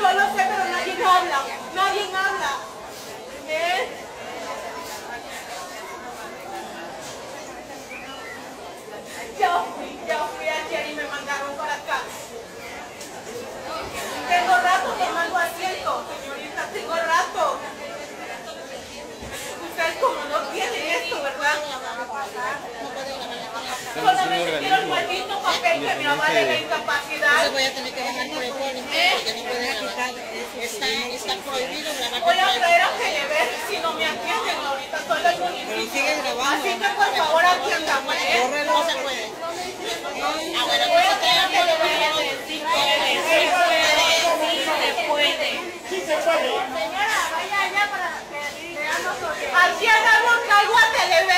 Yo lo sé, pero nadie habla. Nadie habla. ¿Ves? Ya fui ayer y me mandaron para acá. Tengo rato tomando asiento, señorita, tengo rato. Ustedes como no tienen esto, ¿verdad? Solamente quiero el maldito papel que me avale la incapacidad. Entonces voy a tener que bajar por el poli, porque no pueden quitar. Está prohibido grabar. Voy a traer a Telever si no me atienden ahorita, soy del municipio. Sigue grabando. Así que por favor atiéndame. No se puede. Ah, bueno, Voy a traer a Telever. Sí se puede. Señora, vaya allá para que veamos. Aquí agarro, traigo a Telever.